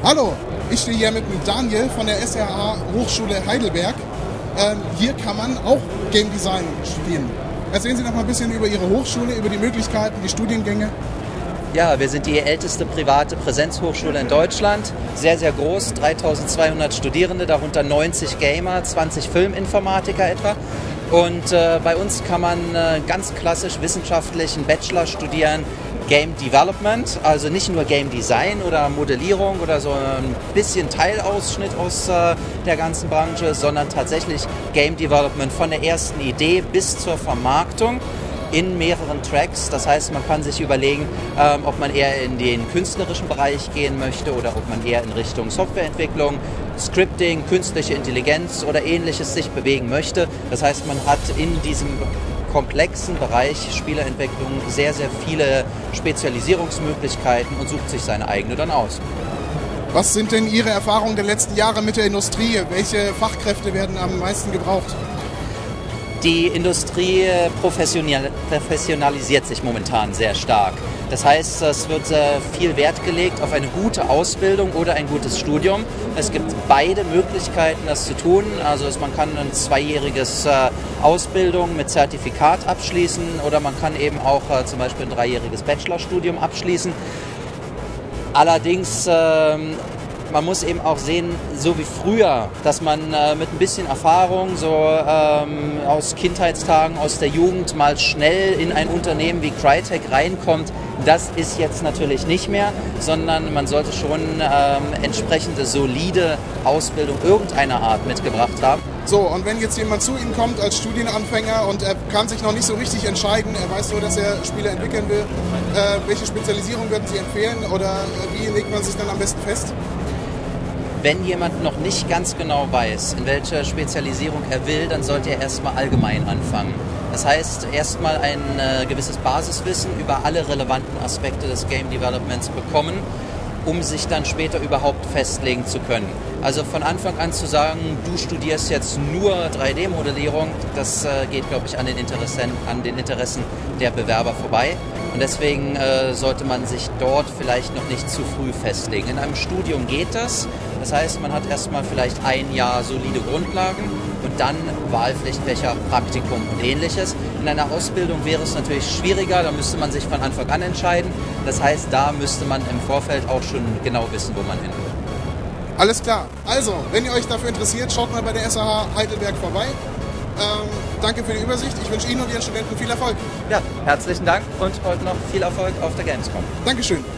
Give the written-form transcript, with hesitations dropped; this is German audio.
Hallo, ich stehe hier mit dem Daniel von der SRH Hochschule Heidelberg. Hier kann man auch Game Design studieren. Erzählen Sie noch mal ein bisschen über Ihre Hochschule, über die Möglichkeiten, die Studiengänge. Ja, wir sind die älteste private Präsenzhochschule in Deutschland. Sehr, sehr groß, 3200 Studierende, darunter 90 Gamer, 20 Filminformatiker etwa. Und bei uns kann man ganz klassisch wissenschaftlichen Bachelor studieren, Game Development, also nicht nur Game Design oder Modellierung oder so ein bisschen Teilausschnitt aus der ganzen Branche, sondern tatsächlich Game Development von der ersten Idee bis zur Vermarktung in mehreren Tracks. Das heißt, man kann sich überlegen, ob man eher in den künstlerischen Bereich gehen möchte oder ob man eher in Richtung Softwareentwicklung, Scripting, künstliche Intelligenz oder ähnliches sich bewegen möchte. Das heißt, man hat in diesem komplexen Bereich Spielerentwicklung sehr, sehr viele Spezialisierungsmöglichkeiten und sucht sich seine eigene dann aus. Was sind denn Ihre Erfahrungen der letzten Jahre mit der Industrie? Welche Fachkräfte werden am meisten gebraucht? Die Industrie professionalisiert sich momentan sehr stark. Das heißt, es wird viel Wert gelegt auf eine gute Ausbildung oder ein gutes Studium. Es gibt beide Möglichkeiten, das zu tun. Also man kann ein 2-jähriges Ausbildung mit Zertifikat abschließen oder man kann eben auch zum Beispiel ein 3-jähriges Bachelorstudium abschließen. Allerdings man muss eben auch sehen, so wie früher, dass man mit ein bisschen Erfahrung, so aus Kindheitstagen, aus der Jugend mal schnell in ein Unternehmen wie Crytek reinkommt. Das ist jetzt natürlich nicht mehr, sondern man sollte schon entsprechende solide Ausbildung irgendeiner Art mitgebracht haben. So, und wenn jetzt jemand zu Ihnen kommt als Studienanfänger und er kann sich noch nicht so richtig entscheiden, er weiß nur, dass er Spiele entwickeln will, welche Spezialisierung würden Sie empfehlen oder wie legt man sich dann am besten fest? Wenn jemand noch nicht ganz genau weiß, in welcher Spezialisierung er will, dann sollte er erstmal allgemein anfangen. Das heißt, erstmal ein gewisses Basiswissen über alle relevanten Aspekte des Game Developments bekommen, um sich dann später überhaupt festlegen zu können. Also von Anfang an zu sagen, du studierst jetzt nur 3D-Modellierung, das geht, glaube ich, an den Interessen der Bewerber vorbei. Und deswegen sollte man sich dort vielleicht noch nicht zu früh festlegen. In einem Studium geht das. Das heißt, man hat erstmal vielleicht ein Jahr solide Grundlagen und dann Wahlpflichtfächer, Praktikum und ähnliches. In einer Ausbildung wäre es natürlich schwieriger, da müsste man sich von Anfang an entscheiden. Das heißt, da müsste man im Vorfeld auch schon genau wissen, wo man hin will. Alles klar. Also, wenn ihr euch dafür interessiert, schaut mal bei der SRH Heidelberg vorbei. Danke für die Übersicht. Ich wünsche Ihnen und Ihren Studenten viel Erfolg. Ja, herzlichen Dank und heute noch viel Erfolg auf der Gamescom. Dankeschön.